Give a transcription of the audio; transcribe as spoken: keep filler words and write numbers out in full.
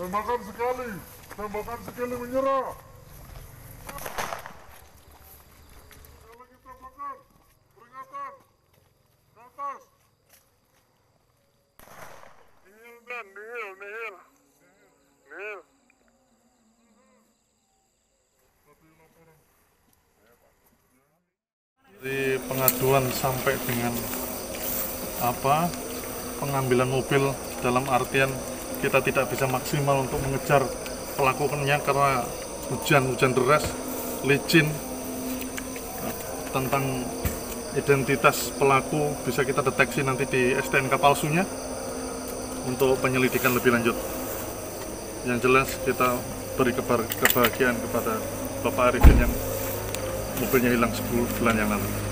Tembakan sekali, tembakan sekali menyerah. Sekali lagi tembakan, peringatan, ke atas. Nihil dan nihil, nihil, nihil. Dari pengaduan sampai dengan apa pengambilan mobil, dalam artian kita tidak bisa maksimal untuk mengejar pelakunya karena hujan-hujan deras, licin. Tentang identitas pelaku bisa kita deteksi nanti di S T N K palsunya untuk penyelidikan lebih lanjut. Yang jelas kita beri kebahagiaan kepada Bapak Arifin yang mobilnya hilang sepuluh bulan yang lalu.